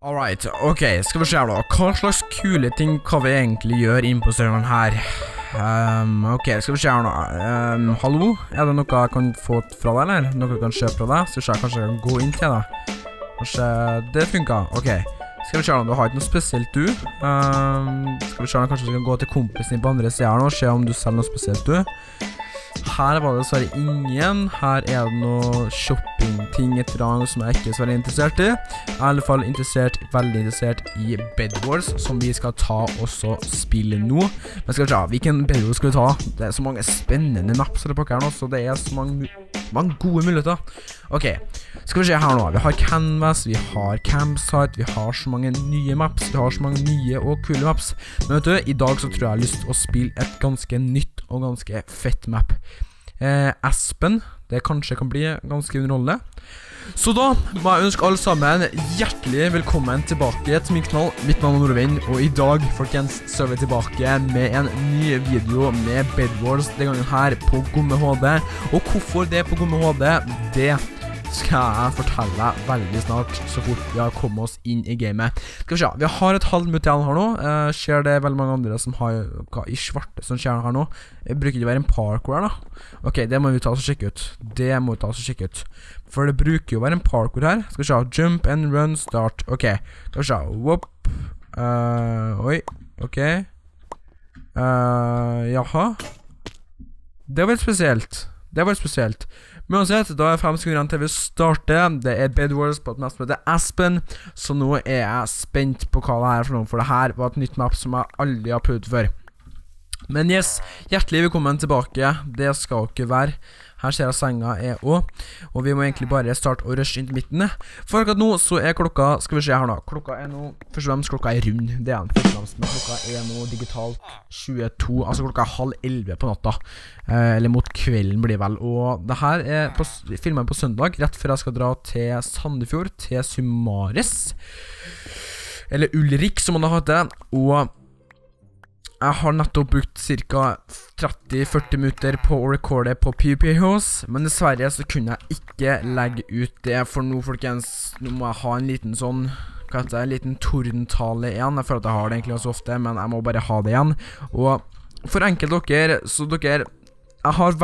Alright, ok, skal vi se her da. Hva slags kule ting kan vi egentlig gjøre inn på serveren her? Ok, skal vi se her nå. Hallo? Er det noe jeg kan få fra deg, eller? Noe jeg kan kjøpe fra deg? Skal vi se, kanskje jeg kan gå inn til deg? Kanskje det funker? Ok, skal vi se her nå. Du har ikke noe spesielt du. Skal vi se her nå, kanskje vi kan gå til kompisen på andre siden her nå, og se om du selger noe spesielt du. Her var det dessverre ingen. Her er det noe shopping-ting et eller annet som jeg ikke er så veldig interessert i. Jeg er i alle fall veldig interessert i Bed Wars, som vi skal ta også spille nå. Men skal vi se, hvilken Bed Wars skal vi ta? Det er så mange spennende maps her på her nå, så det er så mange gode muligheter. Ok, skal vi se her nå. Vi har Canvas, vi har Campsite, vi har så mange nye maps, vi har så mange nye og kule maps. Men vet du, i dag så tror jeg har lyst til å spille et ganske nytt og ganske fett map. Aspen, det kanskje kan bli ganske underholdende. Så da må jeg ønske alle sammen hjertelig velkommen tilbake til min kanal. Mitt navn er Nordvind, og i dag, folkens, så er vi tilbake med en ny video med Bed Wars, den gangen her på Gomme HD. Og hvorfor det er på Gomme HD, det skal jeg fortelle deg veldig snart, så fort vi har kommet oss inn i gamet. Skal vi se, vi har et halvt minutt igjen her nå. Ser det veldig mange andre som har hva i svarte som skjer her nå. Det bruker ikke være en parkour her da. Ok, det må vi ta oss og sjekke ut. For det bruker jo være en parkour her. Skal vi se, jump and run, start. Ok, skal vi se, whoop. Oi, ok. Jaha. Det var litt spesielt. Men uansett, da er 5 sekunder igjen til vi starter. Det er Bed Wars på et map som heter Aspen. Så nå er jeg spent på hva det er for noe, for det her var et nytt map som jeg aldri har prøvd før. Men yes, hjertelig velkommen tilbake. Det skal ikke være. Her ser jeg senga er også. Og vi må egentlig bare starte og rushe inn til midten. For akkurat nå så er klokka, skal vi se her nå. Klokka er nå, først og fremst klokka er rund. Det er den først og fremst, men klokka er nå digitalt 22. Altså klokka er 10:30 på natta. Eller mot kvelden blir vel. Og det her er filmen på søndag, rett før jeg skal dra til Sandefjord, til Sumares. Eller Ulrik, som man da heter. Og jeg har nettopp brukt ca. 30-40 minutter på å recorde på PvP-hos, men dessverre så kunne jeg ikke legge ut det, for nå, folkens, nå må jeg ha en liten sånn, hva heter det, en liten tordentale igjen. Jeg føler at jeg har det egentlig ganske ofte, men jeg må bare ha det igjen. Og for enkelt dere, så dere, jeg har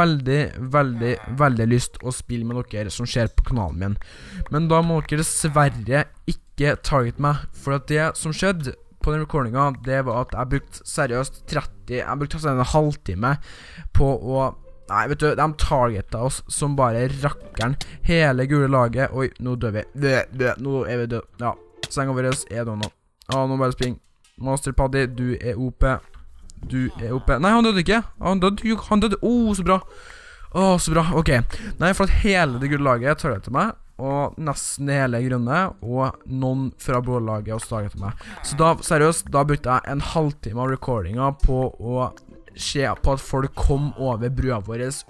veldig lyst å spille med dere som ser på kanalen min, men da må dere dessverre ikke target meg, for at det som skjedde på den recordingen, det var at jeg brukte seriøst en halvtime på å, nei vet du, de targetet oss som bare rakkeren, hele gule laget. Oi, nå dør vi, nå er vi død. Ja, senga vår er død nå. Nå bare spring. Master Paddy, du er OP. Nei, han døde ikke. Han døde, så bra. Så bra, ok. Nei, for at hele det gule laget targetet meg, og nesten hele grunne, og noen fra blålaget også targetet meg. Så da, seriøst, da brukte jeg en halvtime av recordingen på å se på at folk kom over brua våres,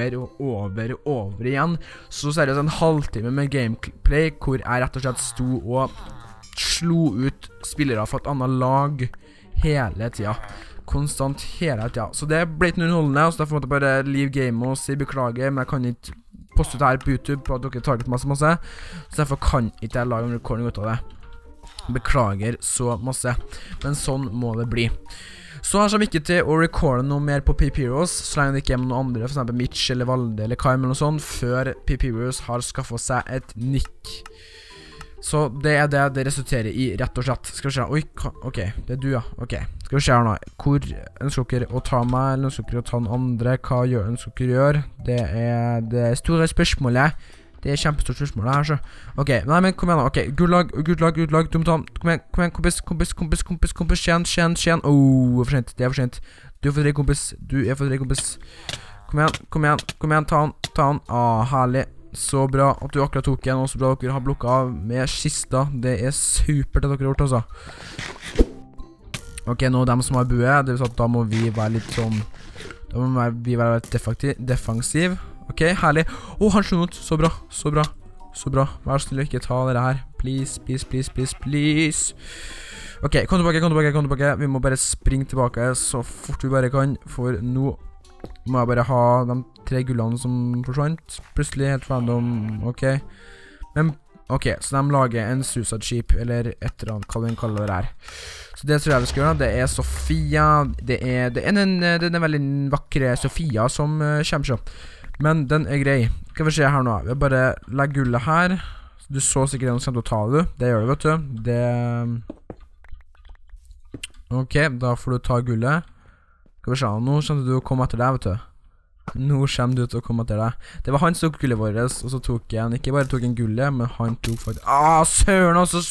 over igjen. Så seriøst, en halvtime med gameplay, hvor jeg rett og slett sto og slo ut spillere fra et annet lag hele tiden. Konstant hele tiden. Så det ble ikke noe underholdende, så derfor måtte jeg bare leave game og si beklager, men jeg kan ikke poste ut her på YouTube på at dere target masse, så derfor kan ikke jeg lage en recording ut av det. Beklager så masse, men sånn må det bli. Så her kommer vi ikke til å recorde noe mer på PvP-Heroes, så lenge det ikke er med noen andre, for eksempel Mitch eller Valde eller Kaim eller noe sånt, før PvP-Heroes har skaffet seg et nick. Så det er det resulterer i, rett og slett. Skal vi se, oi, ok, det er du ja, ok. Skal vi se her nå, hvor ønsker dere å ta meg, eller ønsker dere å ta den andre, hva ønsker dere å gjøre? Det er det store spørsmålet, det er kjempestort spørsmålet her, så. Ok, nei, men kom igjen da, ok, gullag, du må ta den, kom igjen, kompis, skjen, for sent, det er for sent. Du er for deg, kompis, kom igjen, ta den, herlig. Så bra at du akkurat tok igjen, og så bra at dere har blokket av med kista. Det er supert at dere har gjort, altså. Ok, nå dem som har bue, det vil si at da må vi være litt sånn, da må vi være litt defensiv. Ok, herlig. Han slår ut, så bra. Vær snill å ikke ta dere her. Please. Ok, kom tilbake. Vi må bare springe tilbake så fort vi bare kan, for nå må jeg bare ha de 3 gullene som forsvant. Plutselig helt random, ok. Men Ok, så de lager en Suicide Sheep, eller et eller annet, hva vi kaller det her. Så det tror jeg vi skal gjøre, det er Sofia, det er den veldig vakre Sofia som kommer så. Men den er grei. Skal vi se her nå, vi bare legger gullet her. Du så sikkert noen som kommer til å ta det, det gjør du, vet du. Ok, da får du ta gullet. Skal vi se, nå kommer du å komme etter deg, vet du. Nå kommer du til å komme etter deg. Det var han som tok gullet vårt, og så tok han, ikke bare tok han gullet, men han tok faktisk, søren også,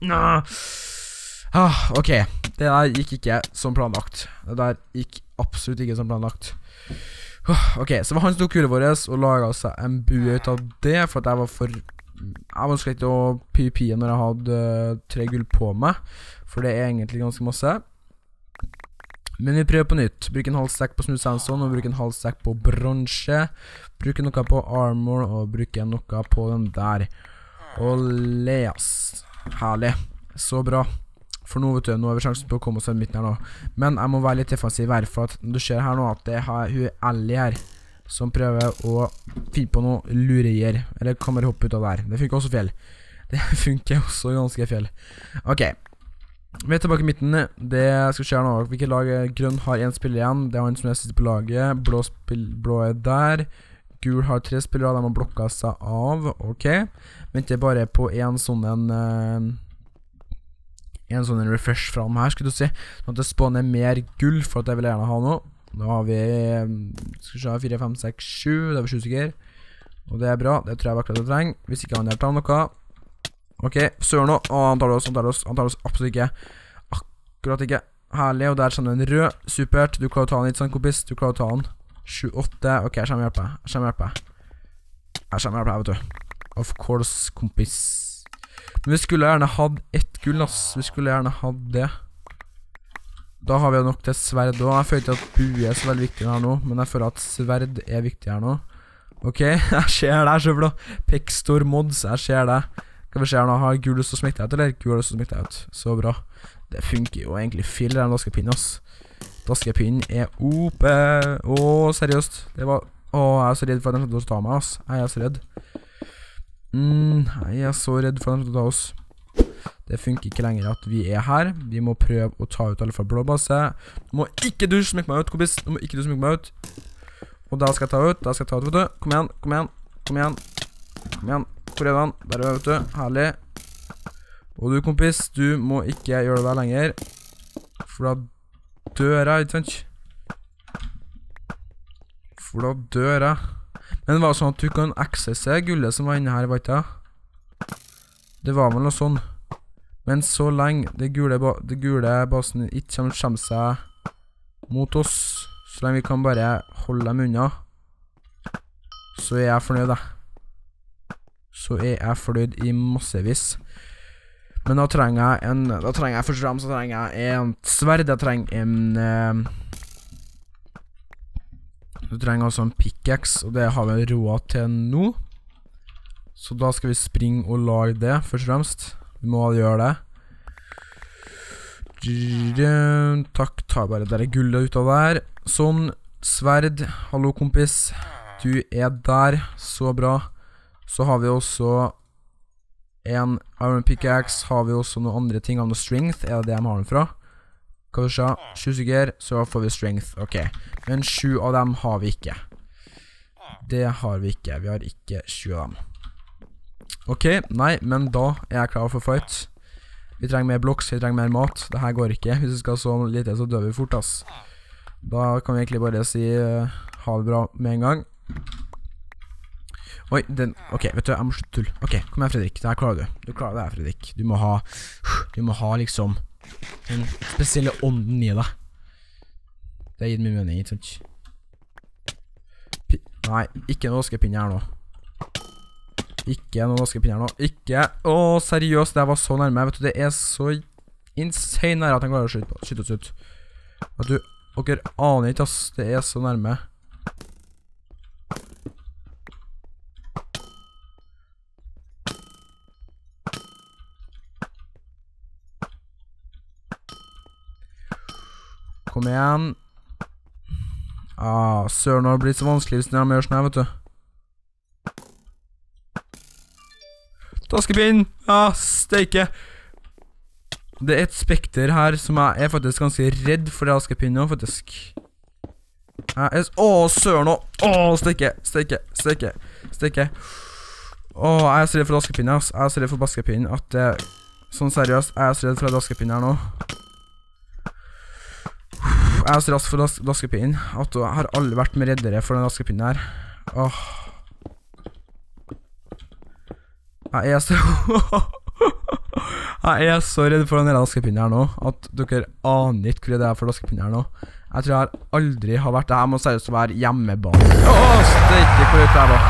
ok, det der gikk ikke som planlagt. Det der gikk absolutt ikke som planlagt. Ok, så det var han som tok gullet vårt, og laget seg en bue ut av det, for at jeg var skrekket å PvP når jeg hadde 3 gull på meg, for det er egentlig ganske masse. Men vi prøver på nytt. Bruk en halv stack på smooth sandstone, og bruk en halv stack på bronze. Bruk noe på armor, og bruk noe på den der. Og leas. Herlig. Så bra. For nå, vet du, nå har vi sjansen på å komme oss i midten her nå. Men jeg må være litt defensiv her, for at du ser her nå at det er hun Ellie her, som prøver å finne på noe lurier. Eller kan bare hoppe ut av der. Det funker også feil. Det funker også ganske feil. Ok. Vi er tilbake i midten. Det skal skje nå. Hvilket lag? Grønn har 1 spiller igjen. Det er han som er siste på laget. Blå er der. Gul har 3 spillere. De har blokket seg av. Ok. Venter bare på en sånn refresh fra dem her, skulle du si. Sånn at det spåner mer gull, for at jeg vil gjerne ha noe. Da har vi skal vi se, 4, 5, 6, 7. Det er vi 7 stykker. Og det er bra. Det tror jeg virkelig det trenger. Hvis ikke han hjelper noe. Ok, søren nå. Han tar oss absolutt ikke. Akkurat ikke. Herlig, og der kommer en rød. Supert, du klarer å ta han litt sånn, kompis. Du klarer å ta han. 7, 8, ok, jeg kommer og hjelper. Jeg vet du. Of course, kompis. Men vi skulle gjerne hatt 1 gull, ass. Vi skulle gjerne hatt det. Da har vi nok til sverd også. Jeg føler ikke at bue er så veldig viktig her nå, men jeg føler at sverd er viktig her nå. Ok, jeg ser det, så bra. Pextor mods, jeg ser det. Skal vi se her nå, har gul lyst til å smikke deg ut, eller? Gul lyst til å smikke deg ut. Så bra. Det funker jo egentlig fyll, den daskepinn, ass. Daskepinn er oppe. Seriøst. Det var... jeg er så redd for at de skal ta meg, ass. Jeg er så redd. Jeg er så redd for at de skal ta oss. Det funker ikke lenger at vi er her. Vi må prøve å ta ut alle fra blå base. Nå må ikke du smikke meg ut, kompis. Nå må ikke du smikke meg ut. Og da skal jeg ta ut, vet du. Kom igjen. Hvor er den? Der er det, vet du. Herlig. Og du, kompis, du må ikke gjøre det der lenger. For da dør jeg, ikke sant? Men det var sånn at du kan accesse gullet som var inne her, vet jeg. Det var vel noe sånn. Men så lenge det gule basen ikke kommer seg mot oss, så lenge vi kan bare holde dem unna, så er jeg fornøyd, i massevis. Men da trenger jeg først og fremst, så trenger jeg en sverd, jeg trenger du trenger altså en pickaxe, og det har vi råd til nå. Så da skal vi springe og lage det, først og fremst. Vi må gjøre det. Takk, ta bare der gullet ut av der. Sånn, sverd, hallo kompis. Du er der, så bra. Så har vi også en iron pickaxe, har vi også noen andre ting av noe strength, er det de har den fra? Skal vi se, 7 stykker, så får vi strength, ok. Men 7 av dem har vi ikke. Det har vi ikke, vi har ikke 7 av dem. Ok, nei, men da er jeg klar for fight. Vi trenger mer blocks, vi trenger mer mat. Dette går ikke, hvis vi skal så lite så dør vi fort, ass. Da kan vi egentlig bare si ha det bra med en gang. Oi, ok, vet du, jeg må slutte tull. Ok, kom igjen, Fredrik, det her klarer du. Du klarer det her, Fredrik. Du må ha liksom den spesielle ånden i deg. Det har gitt mye mening, ikke sant? Nei, ikke noe vaskepinne her nå. Ikke noe vaskepinne her nå. Ikke. Seriøst, det var så nærme. Vet du, det er så insane nær at han klarer å skyte oss ut. Vet du, dere aner ikke, ass. Det er så nærme. Kom igjen. Søren, det har blitt så vanskelig hvis det er mer sånn her, vet du. Daskepinn! Ja, steike. Det er et spekter her som jeg er faktisk ganske redd for det daskepinnen nå, faktisk. Søren nå! Steike. Jeg er så redd for daskepinnen, ass. Jeg er så redd for daskepinnen at det... Sånn seriøst, jeg er så redd for daskepinnen her nå. Jeg er så redd for daskepinnen at jeg har aldri vært mer reddere for den daskepinnen her. Jeg er så redd for den daskepinnen her nå at dere aner ikke hvor det er for daskepinnen her nå. Jeg tror jeg aldri har vært det her. Må seriøst være hjemmebane. Steike hvor rødt jeg var.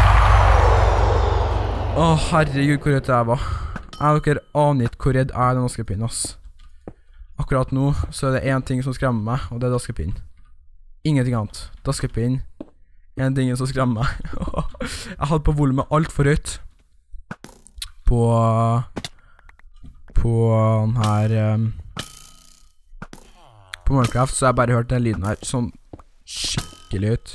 Herregud hvor rødt jeg var. Dere aner ikke hvor redd jeg er den daskepinnen, ass. Akkurat nå så er det en ting som skremmer meg, og det er daskepinnen. Ingenting annet. Daskepinnen er en ting som skremmer meg. Jeg hadde på volumet alt for høyt på den her på Minecraft, så jeg bare hørte den lyden her sånn skikkelig ut.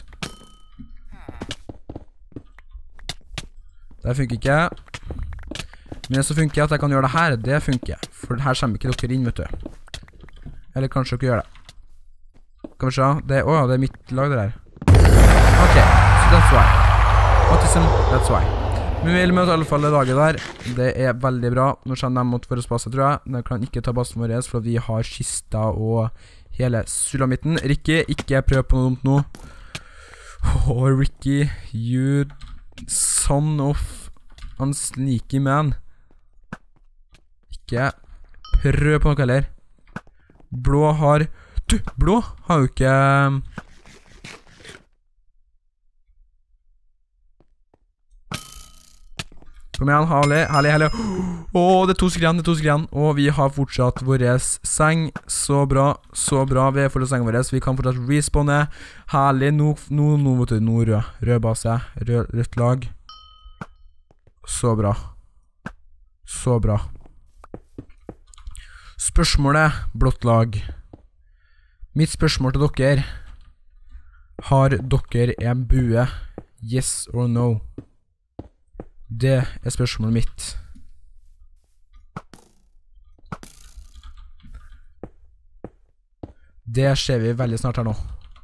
Det funker ikke. Men det som funker at jeg kan gjøre det her, det funker. For her kommer ikke dere inn, vet du. Eller kanskje dere gjør det. Kan vi se? Det er mitt lag det der. Ok, so that's why. Autism, that's why. Men vi vil med oss i alle fall det laget der. Det er veldig bra. Nå kjenner de mot våre baser, tror jeg. De kan ikke ta basen vår, for vi har kista og hele sulamitten. Ricky, ikke prøv på noe dumt nå. Ricky, you son of a sneaky man. Ikke prøv på noe heller. Blå har... Blå har jo ikke... Kom igjen, herlig. Det er to skren, og vi har fortsatt vår seng. Så bra, vi er fortsatt sengen vår. Vi kan fortsatt respawne. Herlig, nå vet du, nå rød base, rødt lag. Så bra. Spørsmålet, blått lag. Mitt spørsmål til dere. Har dere en bue? Yes or no? Det er spørsmålet mitt. Det skjer vi veldig snart her nå.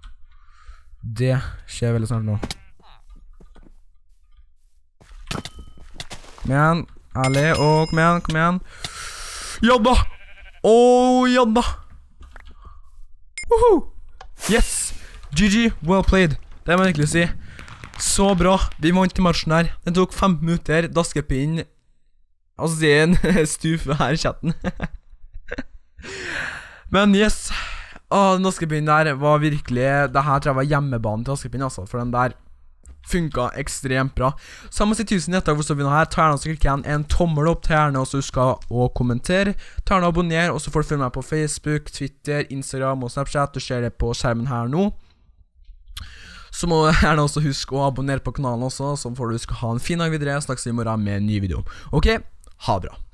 Kom igjen, ærlig, kom igjen. Ja da! Ja da! Woohoo! Yes! GG, well played. Det må jeg egentlig si. Så bra, vi vant til matchen her. Den tok 5 minutter, daskepinnen. Altså, det er en stufe her i chatten. Men yes, den daskepinnen der var virkelig... Det her tror jeg var hjemmebanen til daskepinnen, altså. For den der funket ekstremt bra. Så jeg må si 1000 hjerter for så vi nå her. Ta gjerne så klikker jeg en tommel opp til gjerne, og så husk å kommentere. Ta gjerne og abonner, og så får du følge meg på Facebook, Twitter, Instagram og Snapchat. Du ser det på skjermen her nå. Så må du gjerne også huske å abonnere på kanalen også, så får du huske å ha en fin dag videre. Snakkes i morgen med en ny video. Ok, ha det bra.